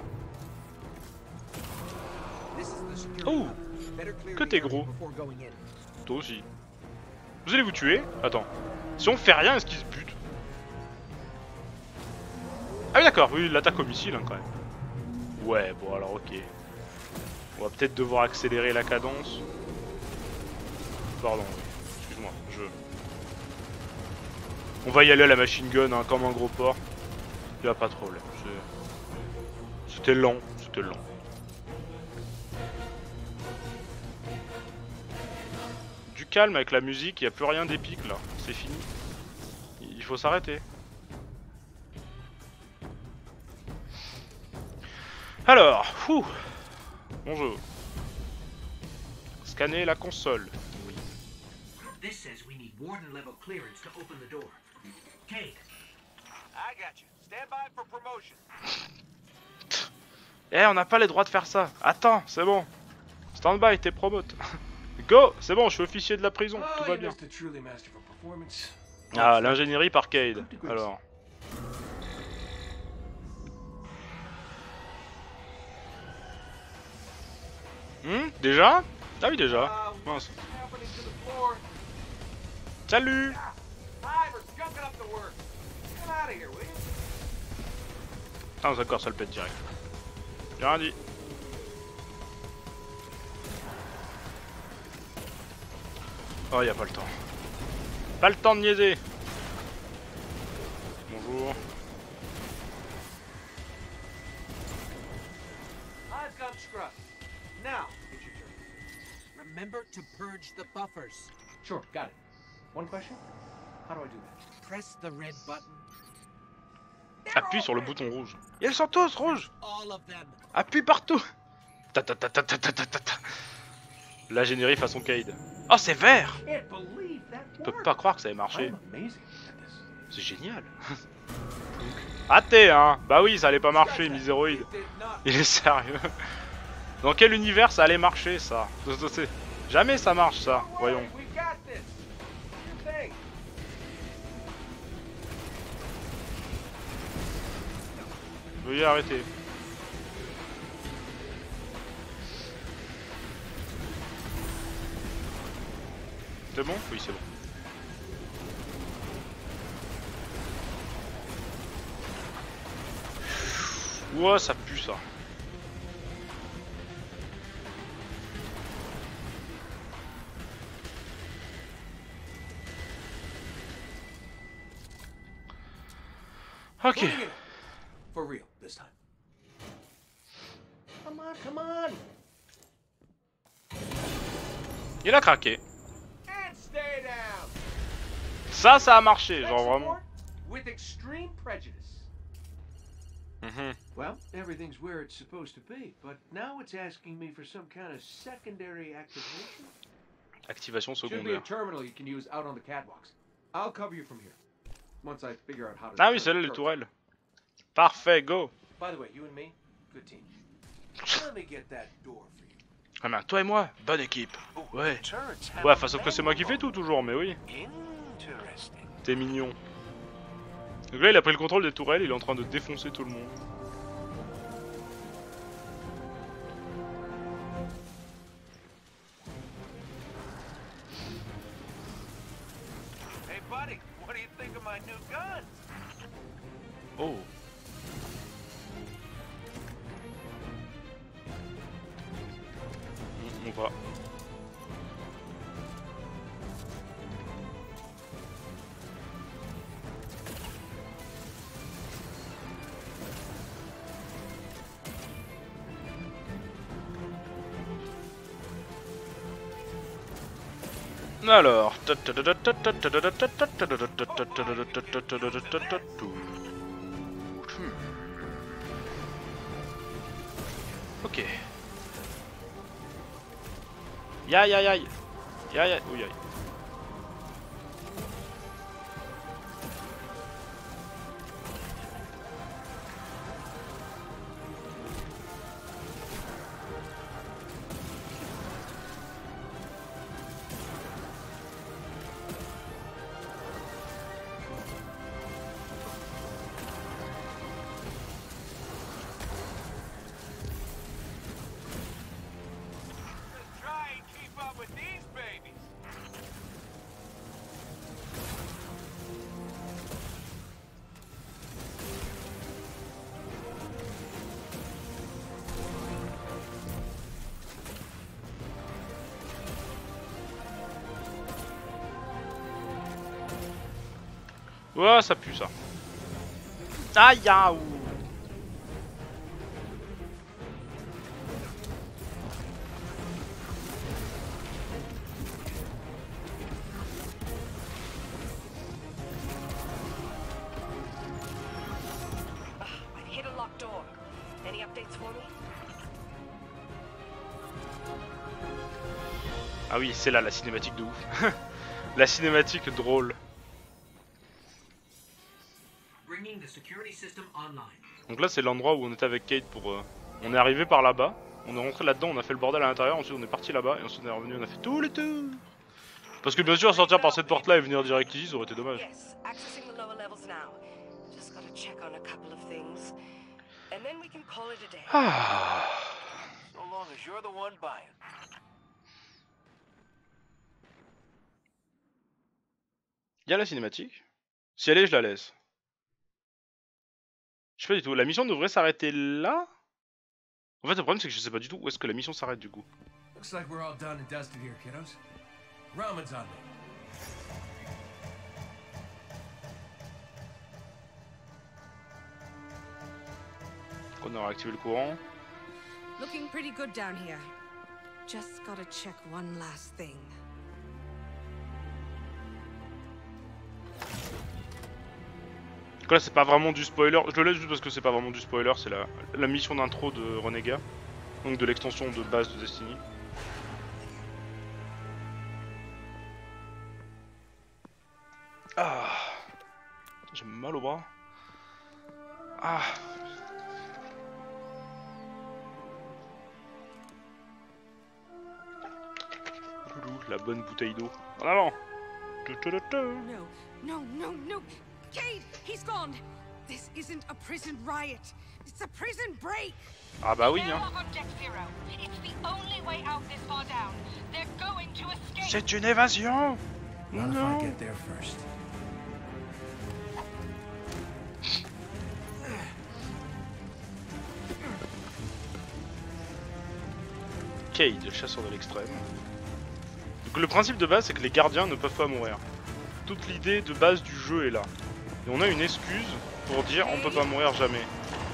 Oh! Que t'es gros. Toi aussi. Vous allez vous tuer? Attends. Si on fait rien, est-ce qu'il se bute? Ah oui d'accord, oui, il l'attaque au missile hein, quand même. Ouais, bon alors ok. On va peut-être devoir accélérer la cadence. Pardon, excuse-moi, je... On va y aller à la machine gun hein, comme un gros porc. Y'a pas de problème. C'était lent, c'était lent. Du calme avec la musique, il n'y a plus rien d'épique là, c'est fini. Il faut s'arrêter. Alors, fou. Bonjour. Scanner la console. Oui. This says we need warden level clearance to open the door. Cayde. I got you. Stand by for promotion. Eh, on n'a pas les droits de faire ça. Attends, c'est bon. Stand by, t'es promote. Go, c'est bon, je suis officier de la prison, tout va bien. Ah, l'ingénierie par Cayde. Alors. Hmm, déjà? Ah oui, déjà. Mince. Salut. Ah d'accord, ça le pète direct. J'ai rien dit. Oh, y a pas le temps. Pas le temps de niaiser. Bonjour. Remember to purge the buffers. Sure, got it. One question? How do I do that? Press the red button. Appuie sur le bouton rouge. Et elles sont tous rouges. All of them. Appuie partout. Ta ta ta ta ta ta ta ta ta. L'ingénierie façon Cayde. Oh, c'est vert. Je peux pas croire que ça ait marché. C'est génial. Raté, hein. Bah oui, ça allait pas marcher, miséroïde. Il est sérieux. Dans quel univers ça allait marcher, ça? Jamais ça marche, ça. Voyons. Veuillez arrêter. C'est bon? Oui, c'est bon. Ouah, ça pue ça. Ok. Putting it in. For real, this time. Come on, come on. Il a craqué. And stay down. Ça, ça a marché, Tech genre vraiment. support with extreme prejudice. Mhm. Well, everything's where it's supposed to be, but now it's asking me for some kind of secondary activation. Activation Should be a secondaire. terminal you can use out on the catwalks. I'll cover you from here. Once I figure out how to. Ah oui, c'est là les tourelles. Parfait, go. By the way, you and me, good team. Let me get that door for you. Ah mais toi et moi, bonne équipe. Ouais. Ouais, enfin sauf que c'est moi qui fais tout toujours, mais oui. T'es mignon. Donc là il a pris le contrôle des tourelles, il est en train de défoncer tout le monde. Hey, buddy, what do you think of my new guns? Oh. On, on va. Alors. Ok. Ya ya ya. Ya ya. Ouh, aïe. Try and keep up with these babies. Ouais, ça pue ça. Aïe, ah, ouh. I've hit a locked door. Any updates for me? Ah oui, c'est là la cinématique de ouf. La cinématique drôle. Bringing the security system online. Donc là c'est l'endroit où on était avec Kate pour... Euh... On est arrivé par là-bas, on est rentré là-dedans, on a fait le bordel à l'intérieur, ensuite on est parti là-bas et ensuite on est revenu, on a fait tout le tour. Parce que bien sûr sortir par cette porte là et venir direct ici ça aurait été dommage. Yes, accessing the lower levels now. Just gotta check on a couple of things. And then we can call it a day. Ah. So long as you're the one buying. Y'a la cinématique. Si elle est, je la laisse. Je sais pas du tout, la mission devrait s'arrêter là. En fait le problème c'est que je sais pas du tout où est-ce que la mission s'arrête du coup. Looks like we're all done and dusted here, kiddos. Ramen's on me. On aura activé le courant. Looking pretty good down here. Just gotta check one last thing. Donc là c'est pas vraiment du spoiler, je le laisse juste parce que c'est pas vraiment du spoiler, c'est la, la mission d'intro de Renégat. Donc de l'extension de base de Destiny. Ah, j'ai mal au bras. Ah. Loulou, la bonne bouteille d'eau. En avant. No, no, no, no. Cade, he's gone. This isn't a prison riot. It's a prison break. Ah bah oui hein. C'est une évasion. Not if I get there first. Cade, le chasseur de l'extrême. Donc le principe de base c'est que les gardiens ne peuvent pas mourir. Toute l'idée de base du jeu est là. Et on a une excuse pour dire on peut pas mourir jamais.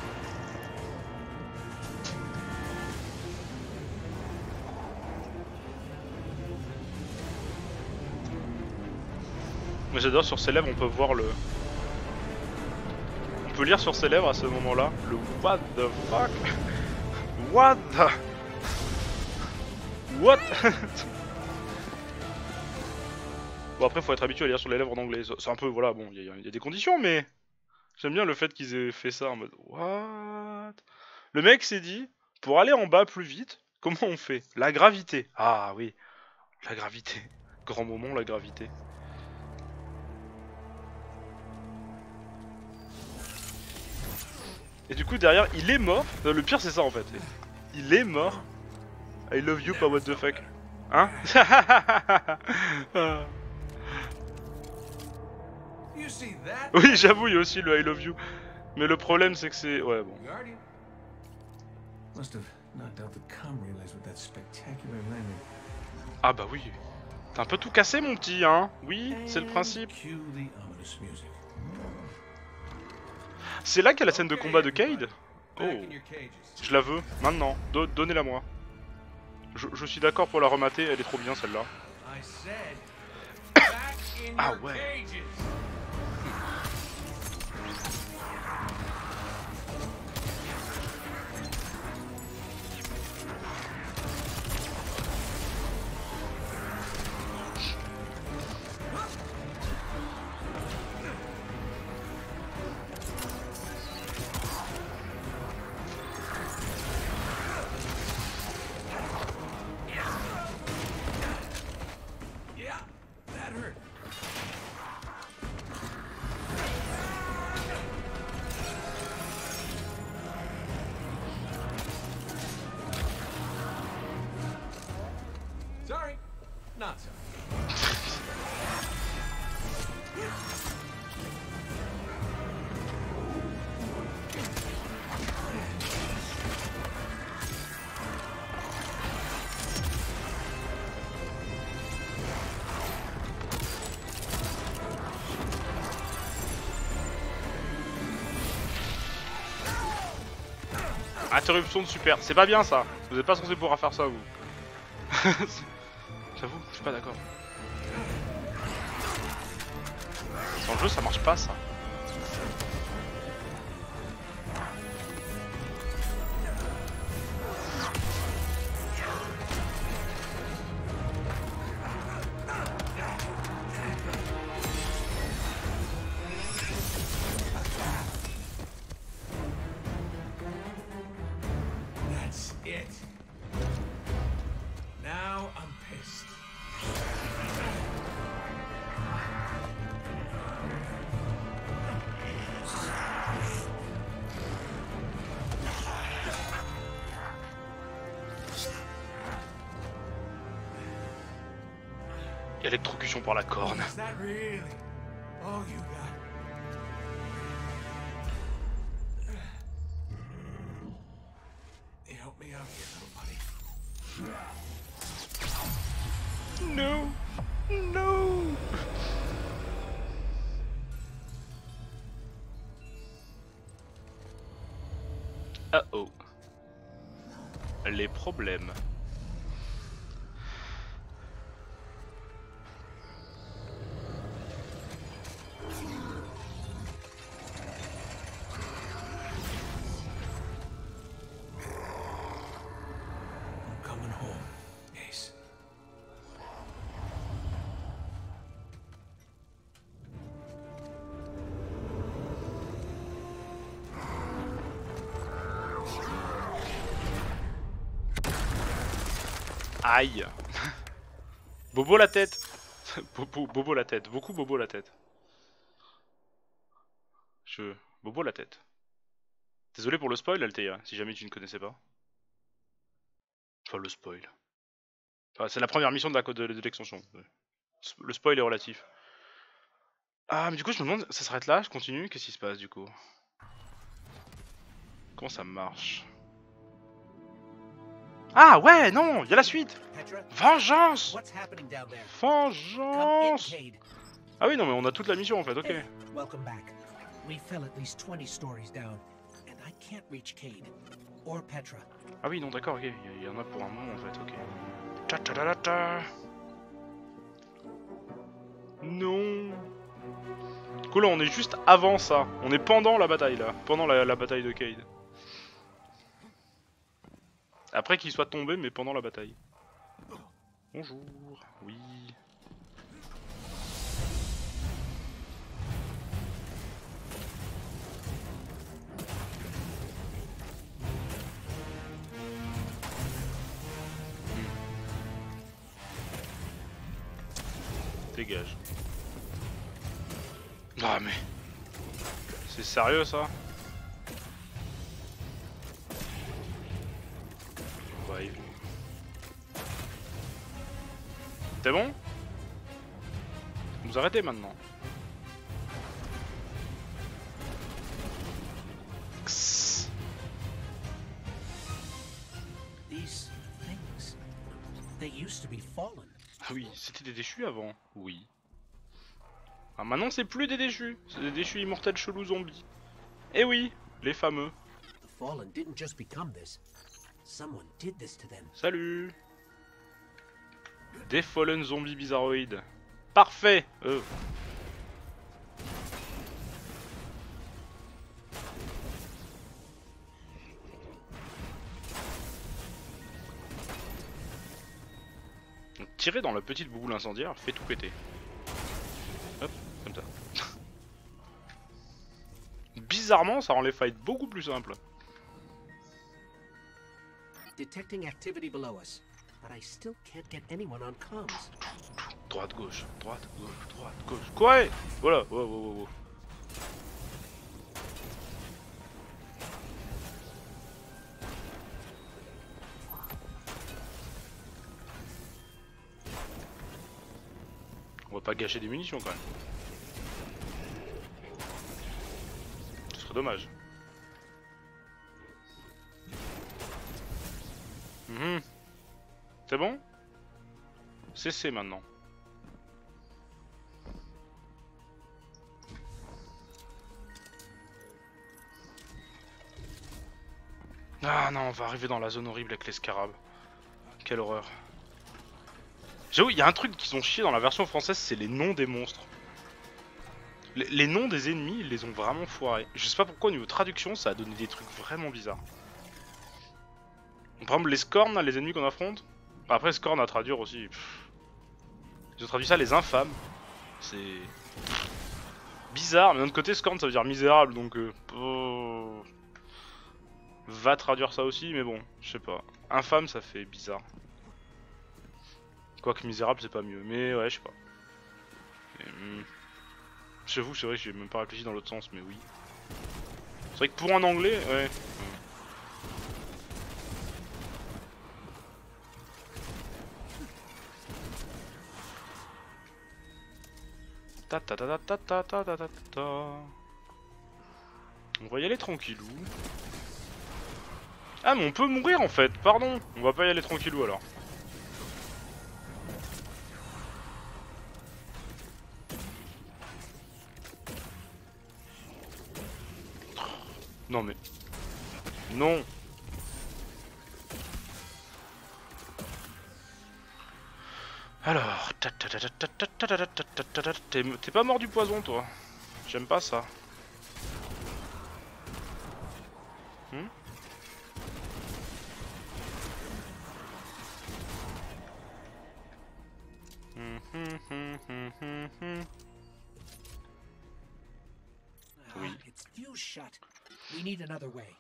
Mais j'adore, sur ses lèvres on peut voir le... On peut lire sur ses lèvres à ce moment-là le what the fuck. What the... What. Bon après faut être habitué à lire sur les lèvres en anglais, c'est un peu, voilà, bon, il y, y a des conditions, mais... J'aime bien le fait qu'ils aient fait ça en mode what. Le mec s'est dit, pour aller en bas plus vite, comment on fait? La gravité. Ah oui, la gravité. Grand moment, la gravité. Et du coup derrière il est mort. Non, le pire c'est ça en fait. Il est mort. I love you pas what the fuck. Hein? Oui j'avoue il y a aussi le I love you. Mais le problème c'est que c'est... Ouais bon. Ah bah oui. T'as un peu tout cassé mon petit hein. Oui c'est le principe. C'est là qu'il y a la scène de combat de Cayde. Oh, je la veux, maintenant, Do donnez-la moi. Je, je suis d'accord pour la remater, elle est trop bien celle-là. Ah ouais. Not so. Interruption de super, c'est pas bien ça. Vous êtes pas censé pouvoir faire ça vous. J'avoue, je suis pas d'accord. Dans le jeu ça marche pas ça. That's it. Now I'm pissed. Électrocution par la corne. Is that really all you got? You help me out here, little buddy. No, no. Uh oh. Les problèmes. I'm coming home, Ace. Aïe. Bobo la tête. Bobo, bobo la tête. Beaucoup bobo la tête. Je... Bobo la tête. Désolé pour le spoil, Althea, si jamais tu ne connaissais pas. Enfin, le spoil. Enfin, c'est la première mission de la de, de l'extension. Le spoil est relatif. Ah, mais du coup, je me demande, ça s'arrête là, je continue, qu'est-ce qui se passe du coup? Comment ça marche? Ah ouais, non, il y a la suite. Petra, Vengeance. what's happening down there? Come in, Vengeance. Cade. Ah oui, non, mais on a toute la mission en fait, ok. Welcome back. We fell at least twenty stories down, and I can't reach Cade or Petra. Ah oui, non, d'accord, ok. Il y en a pour un moment en fait, ok. Ta ta ta ta ta. Non. Cool, on est juste avant ça. On est pendant la bataille là. Pendant la, la bataille de Cade. Après qu'il soit tombé, mais pendant la bataille. Bonjour. Oui. Dégage. Ah mais... C'est sérieux ça? Ouais, il... C'est bon? Vous arrêtez maintenant. Xsss. These things, they used to be fallen. Ah oui, c'était des déchus avant. Oui. Ah, maintenant c'est plus des déchus, c'est des déchus immortels chelous zombies. Eh oui, les fameux. The fallen didn't just become this. Someone did this to them. Salut. Des fallen zombies bizarroïdes. Parfait. Euh. Tirer dans la petite boule incendiaire fait tout péter. Hop, comme ça. Bizarrement, ça rend les fights beaucoup plus simples. Detecting activity below us, but I still can't get anyone on comms. Droite, gauche, droite, gauche, droite, gauche. Quoi? Voilà, wow, wow, wow, wow. On va pas gâcher des munitions quand même. Ce serait dommage. Mmh. C'est bon? Cessez maintenant. Ah non, on va arriver dans la zone horrible avec les scarabs. Quelle horreur. J'avoue, il y a un truc qu'ils ont chié dans la version française, c'est les noms des monstres. Les, les noms des ennemis, ils les ont vraiment foirés. Je sais pas pourquoi, au niveau traduction, ça a donné des trucs vraiment bizarres. Par exemple, les Scorn, là, les ennemis qu'on affronte. Après, Scorn à traduire aussi. Pff. Ils ont traduit ça les infâmes. C'est bizarre, mais d'un autre côté, Scorn ça veut dire misérable, donc. Euh... Oh... Va traduire ça aussi, mais bon, je sais pas. Infâme, ça fait bizarre. Quoique misérable, c'est pas mieux, mais ouais, je sais pas. Hum... J'avoue, c'est vrai que j'ai même pas réfléchi dans l'autre sens, mais oui. C'est vrai que pour un anglais, ouais. Ta ta ta ta ta ta ta ta ta. On va y aller tranquillou. Ah mais on peut mourir en fait, pardon. On va pas y aller tranquillou alors. Non mais... Non. Alors... T'es pas mort du poison toi. J'aime pas ça. Hmm? Oui. It's fuse shut. We need another way.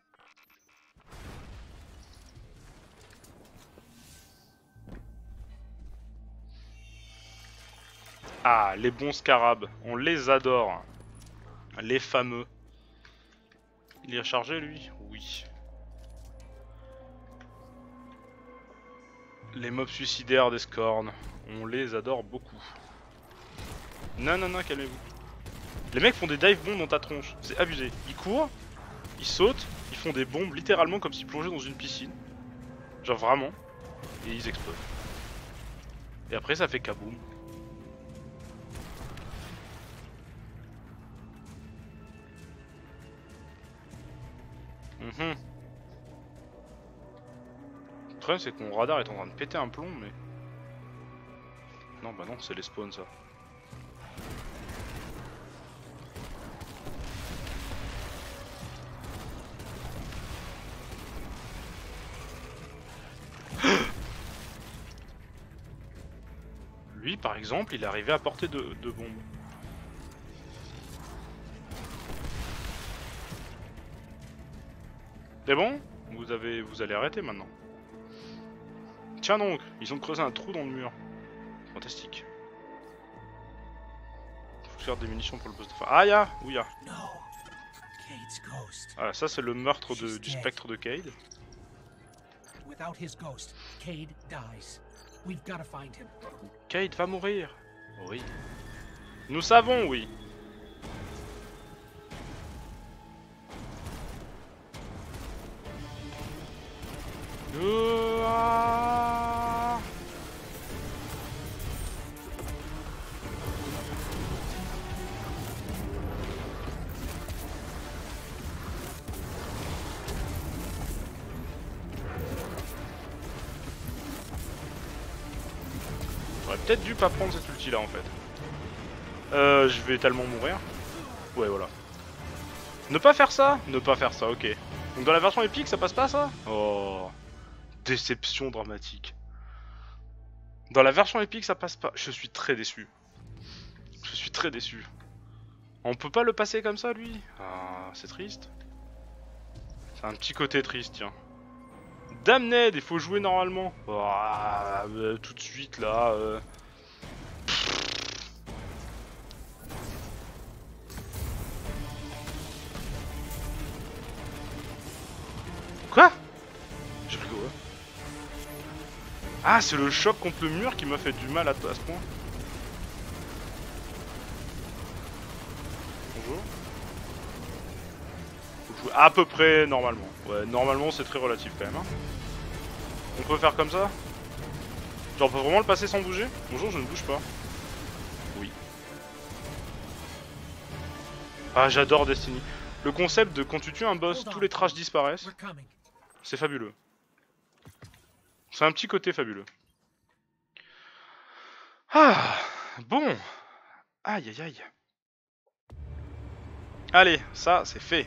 Ah, les bons scarabs, on les adore. Les fameux. Il est rechargé lui? Oui. Les mobs suicidaires des Scorn, on les adore beaucoup. Non, non, non, calmez-vous. Les mecs font des dive bombs dans ta tronche, c'est abusé. Ils courent, ils sautent, ils font des bombes littéralement comme s'ils plongeaient dans une piscine. Genre vraiment. Et ils explosent. Et après ça fait kaboom. Le problème c'est que mon radar est en train de péter un plomb, mais... Non bah non, c'est les spawns ça. Lui par exemple, il est arrivé à portée de, de bombes. C'est bon? Vous avez, vous allez arrêter maintenant. Tiens donc, ils ont creusé un trou dans le mur. Fantastique. Faut faire des munitions pour le boss de fin. Ah y'a, où y'a? Voilà, ça c'est le meurtre de, du spectre de Cayde. Without his ghost, Cayde dies. We've got to find him. Cayde va mourir. Oui. Nous savons, oui. Euh, ah. J'aurais peut-être dû pas prendre cette ulti là en fait. Euh, je vais tellement mourir. Ouais, voilà. Ne pas faire ça? Ne pas faire ça, ok. Donc dans la version épique, ça passe pas ça? Oh, déception dramatique. Dans la version épique, ça passe pas. Je suis très déçu. Je suis très déçu. On peut pas le passer comme ça, lui? Ah, c'est triste. C'est un petit côté triste, tiens. Damned, il faut jouer normalement. Oh, euh, tout de suite, là... Euh... Quoi? J'ai pris quoi? Ah, c'est le choc contre le mur qui m'a fait du mal à, à ce point. Bonjour. Faut jouer à peu près normalement. Ouais, normalement c'est très relatif quand même. Hein. On peut faire comme ça? Genre on peut vraiment le passer sans bouger? Bonjour, je ne bouge pas. Oui. Ah, j'adore Destiny. Le concept de quand tu tues un boss, tous les trash disparaissent. C'est fabuleux. C'est un petit côté fabuleux. Ah, bon. Aïe aïe aïe. Allez, ça c'est fait.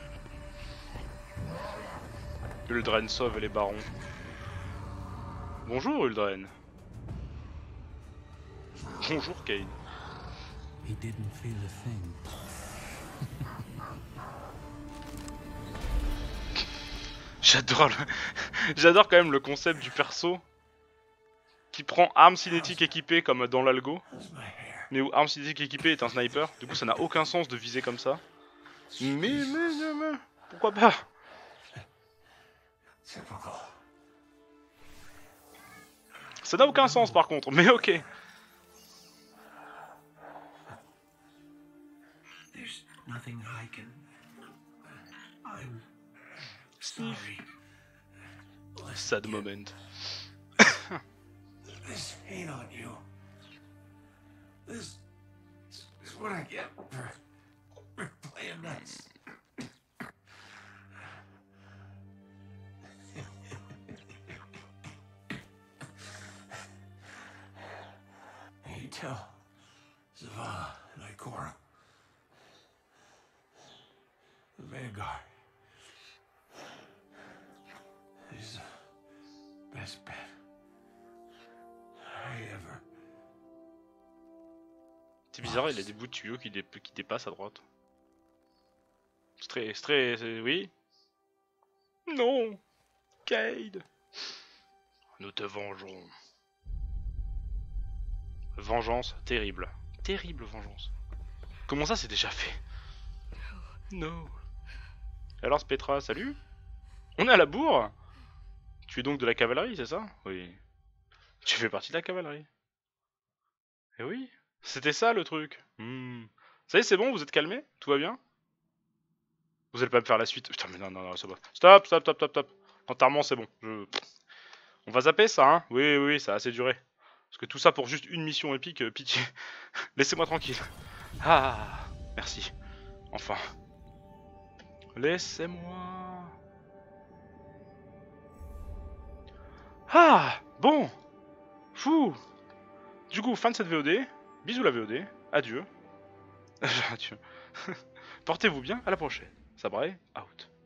Uldren sauve les barons. Bonjour Uldren. Bonjour Cayde. He didn't feel a thing. J'adore le... J'adore quand même le concept du perso qui prend arme cinétique équipée comme dans l'algo, mais où arme cinétique équipée est un sniper. Du coup ça n'a aucun sens de viser comme ça. Mais, mais, mais, mais pourquoi pas? Ça n'a aucun sens par contre, mais ok. Sorry. Sad moment. This ain't on you. This is what I get for, for playing nuts. You tell Zavala and Ikora. The Vanguard. Is the best bet I ever. C'est bizarre, il a des bouts de tuyaux qui, dé qui dépassent à droite. C'est très, c'est très, oui. Non, Cayde. Nous te vengerons. Vengeance terrible, terrible vengeance. Comment ça, c'est déjà fait? Non. Alors Spectra, salut. On est à la bourre. Tu es donc de la cavalerie, c'est ça? Oui. Tu fais partie de la cavalerie. Eh oui, c'était ça le truc. Hmm. Ça y est, c'est bon, vous êtes calmés? Tout va bien? Vous allez pas me faire la suite. Putain, mais non, non, non, c'est bon. Stop, stop, stop, stop, stop. Entièrement, c'est bon. Je... On va zapper ça, hein? Oui, oui, ça a assez duré. Parce que tout ça pour juste une mission épique, euh, pitié. Laissez-moi tranquille. Ah, merci. Enfin. Laissez-moi. Ah, bon. Fou. Du coup, fin de cette V O D. Bisous la V O D. Adieu. Adieu. Portez-vous bien, à la prochaine. Sabrae, out.